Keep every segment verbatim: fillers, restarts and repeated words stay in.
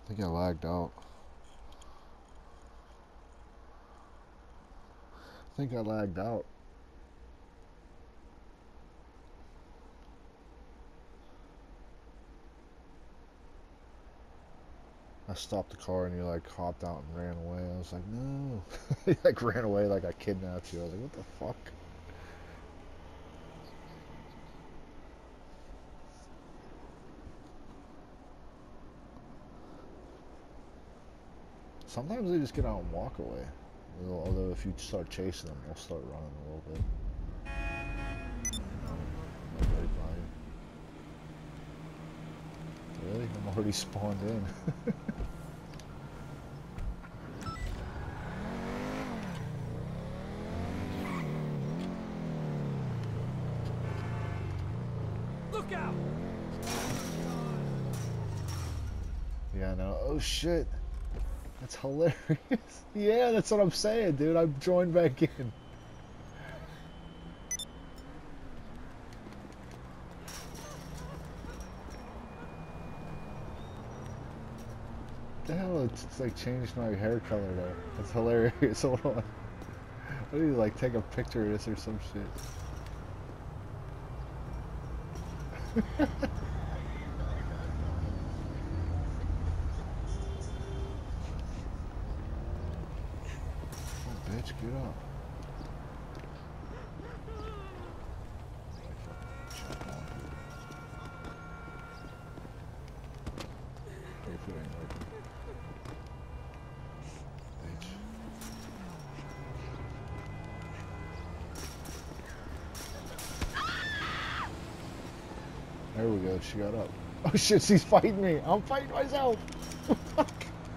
I think I lagged out. I think I lagged out. I stopped the car and you like hopped out and ran away. I was like, no. You like ran away like I kidnapped you. I was like, what the fuck? Sometimes they just get out and walk away. Although if you start chasing them, they'll start running a little bit. I'm right by you. Really? I'm already spawned in. Look out! Yeah, I know. Oh shit. That's hilarious. Yeah, that's what I'm saying, dude. I'm joined back in. What the hell? It's, it's like changed my hair color though. That's hilarious. Hold on. I need to like take a picture of this or some shit. Bitch, get up. Hopefully it ain't working. Bitch. There we go, she got up. Oh shit, she's fighting me. I'm fighting myself. Fuck.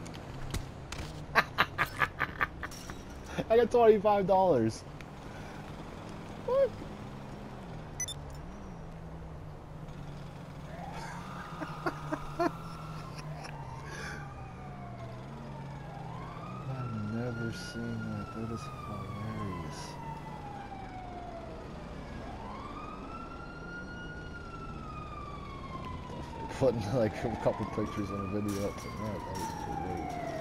I got twenty-five dollars. What? I've never seen that. That is hilarious. Definitely putting like a couple pictures in a video up to that. That was great.